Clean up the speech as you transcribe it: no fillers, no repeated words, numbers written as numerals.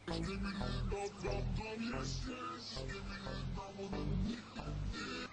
Give me the love from the yes, yes. Give me the love on the